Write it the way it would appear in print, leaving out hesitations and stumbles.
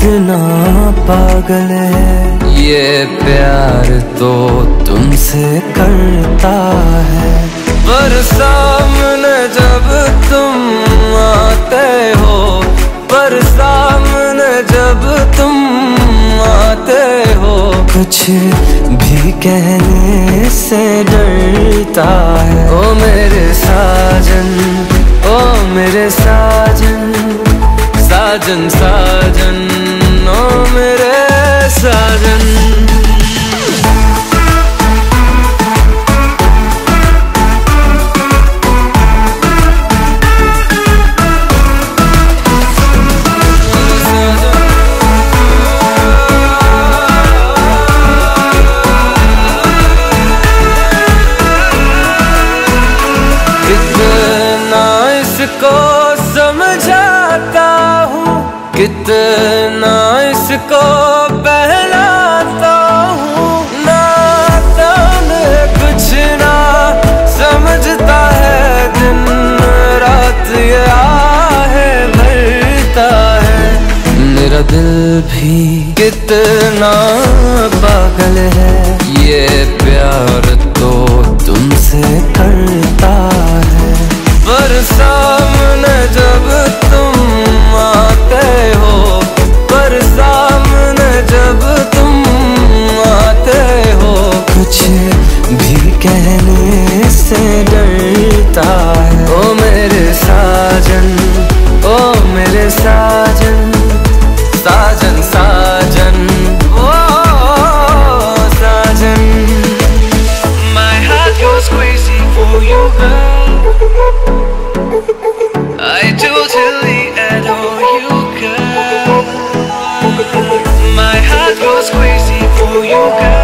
कितना पागल है ये प्यार तो तुमसे करता है। पर सामने जब तुम आते हो, पर सामने जब तुम आते हो, कुछ भी कहने से डरता है। ओ मेरे साजन, ओ मेरे साजन, साजन साजन, ओ मेरे साजन। को समझाता हूँ, कितना इसको बहलाता हूँ, नाता में कुछ ना समझता है, दिन रात ये आहे भरता है। मेरा दिल भी कितना पागल है ये प्यार तो तुमसे करता है। पर सामने जब तुम आते हो, पर सामने जब तुम आते हो, कुछ भी कहने से डरता है। ओ मेरे साजन, ओ मेरे साजन, साजन साजन, ओ साजन। My heart goes crazy for you, girl. I totally adore you, girl. My heart goes crazy for you, girl.